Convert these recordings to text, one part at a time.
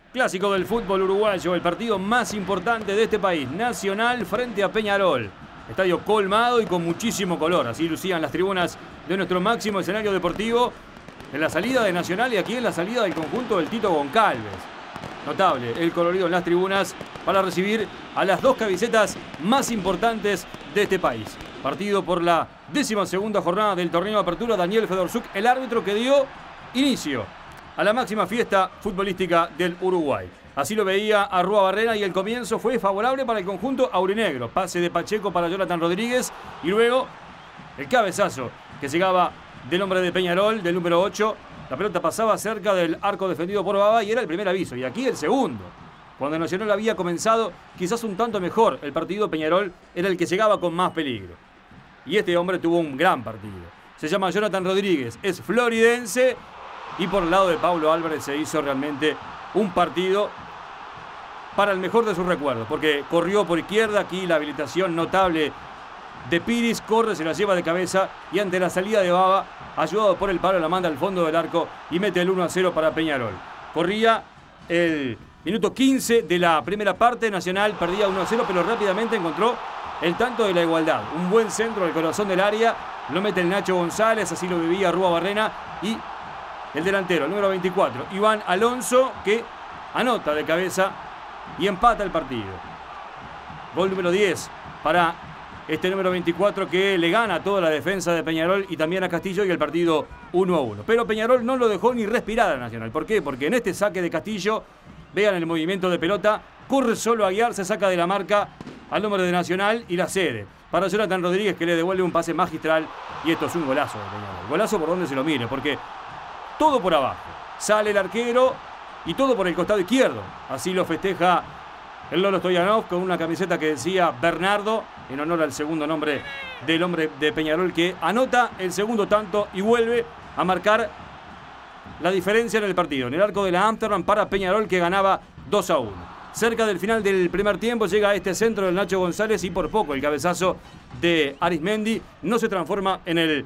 Clásico del fútbol uruguayo, el partido más importante de este país. Nacional frente a Peñarol. Estadio colmado y con muchísimo color. Así lucían las tribunas de nuestro máximo escenario deportivo en la salida de Nacional y aquí en la salida del conjunto del Tito Goncalves. Notable el colorido en las tribunas para recibir a las dos camisetas más importantes de este país. Partido por la 12ª jornada del torneo de apertura. Daniel Fedorzuk, el árbitro que dio inicio a la máxima fiesta futbolística del Uruguay. Así lo veía Arrua Barrena y el comienzo fue favorable para el conjunto aurinegro. Pase de Pacheco para Jonathan Rodríguez y luego el cabezazo que llegaba del hombre de Peñarol, del número 8. La pelota pasaba cerca del arco defendido por Baba y era el primer aviso. Y aquí el segundo. Cuando Nacional había comenzado quizás un tanto mejor el partido, Peñarol era el que llegaba con más peligro. Y este hombre tuvo un gran partido. Se llama Jonathan Rodríguez, es floridense. Y por el lado de Pablo Álvarez se hizo realmente un partido para el mejor de sus recuerdos. Porque corrió por izquierda, aquí la habilitación notable de Piris, corre, se la lleva de cabeza y ante la salida de Baba, ayudado por el palo, la manda al fondo del arco y mete el 1-0 para Peñarol. Corría el minuto 15 de la primera parte, Nacional perdía 1-0, pero rápidamente encontró el tanto de la igualdad. Un buen centro al corazón del área, lo mete el Nacho González, así lo vivía Arrua Barrena y el delantero, el número 24, Iván Alonso, que anota de cabeza y empata el partido. Gol número 10 para este número 24 que le gana a toda la defensa de Peñarol y también a Castillo y el partido 1-1. Pero Peñarol no lo dejó ni respirar a Nacional. ¿Por qué? Porque en este saque de Castillo, vean el movimiento de pelota, corre solo a guiar, se saca de la marca al número de Nacional y la cede para Jonathan Rodríguez, que le devuelve un pase magistral y esto es un golazo de Peñarol. Golazo por donde se lo mire, porque todo por abajo. Sale el arquero y todo por el costado izquierdo. Así lo festeja el Lolo Stoyanov con una camiseta que decía Bernardo, en honor al segundo nombre del hombre de Peñarol que anota el segundo tanto y vuelve a marcar la diferencia en el partido. En el arco de la Amsterdam para Peñarol que ganaba 2-1. Cerca del final del primer tiempo llega este centro del Nacho González y por poco el cabezazo de Arismendi no se transforma en el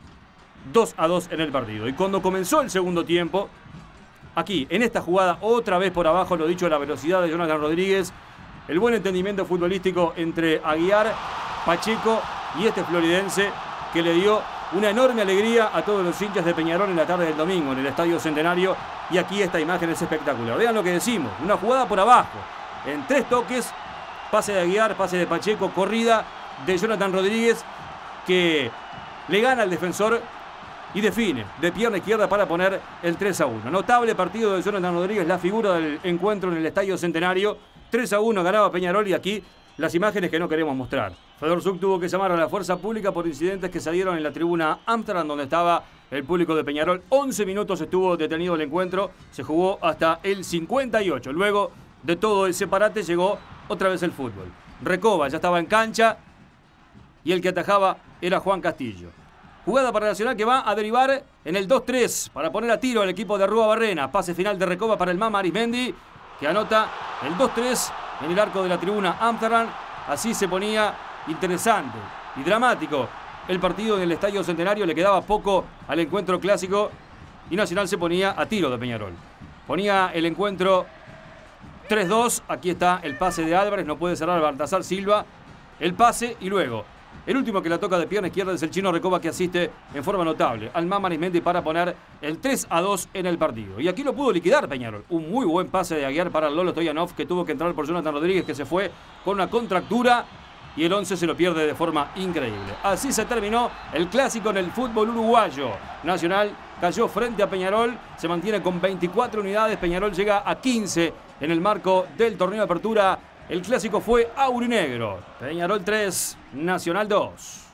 2-2 en el partido. Y cuando comenzó el segundo tiempo, aquí, en esta jugada, otra vez por abajo, lo dicho, la velocidad de Jonathan Rodríguez, el buen entendimiento futbolístico entre Aguiar, Pacheco y este floridense que le dio una enorme alegría a todos los hinchas de Peñarol en la tarde del domingo en el Estadio Centenario. Y aquí esta imagen es espectacular. Vean lo que decimos, una jugada por abajo, en 3 toques, pase de Aguiar, pase de Pacheco, corrida de Jonathan Rodríguez que le gana al defensor y define de pierna izquierda para poner el 3-1. Notable partido de Jonathan Rodríguez, la figura del encuentro en el Estadio Centenario. 3-1 ganaba Peñarol y aquí las imágenes que no queremos mostrar. Fedorzuk tuvo que llamar a la fuerza pública por incidentes que salieron en la tribuna Amsterdam donde estaba el público de Peñarol. 11 minutos estuvo detenido el encuentro, se jugó hasta el 58. Luego de todo ese parate llegó otra vez el fútbol. Recoba ya estaba en cancha y el que atajaba era Juan Castillo. Jugada para Nacional que va a derivar en el 2-3 para poner a tiro al equipo de Arrua Barrena. Pase final de Recoba para el Mama Arismendi que anota el 2-3 en el arco de la tribuna Amsterdam. Así se ponía interesante y dramático el partido en el Estadio Centenario. Le quedaba poco al encuentro clásico y Nacional se ponía a tiro de Peñarol. Ponía el encuentro 3-2. Aquí está el pase de Álvarez. No puede cerrar Baltasar Silva. El pase y luego el último que la toca de pierna izquierda es el chino Recoba que asiste en forma notable al Mama Arismendi para poner el 3-2 en el partido. Y aquí lo pudo liquidar Peñarol. Un muy buen pase de Aguiar para el Lolo Stoyanov que tuvo que entrar por Jonathan Rodríguez que se fue con una contractura y el 11 se lo pierde de forma increíble. Así se terminó el clásico en el fútbol uruguayo. Nacional cayó frente a Peñarol, se mantiene con 24 unidades. Peñarol llega a 15 en el marco del torneo de apertura. El clásico fue aurinegro. Peñarol 3, Nacional 2.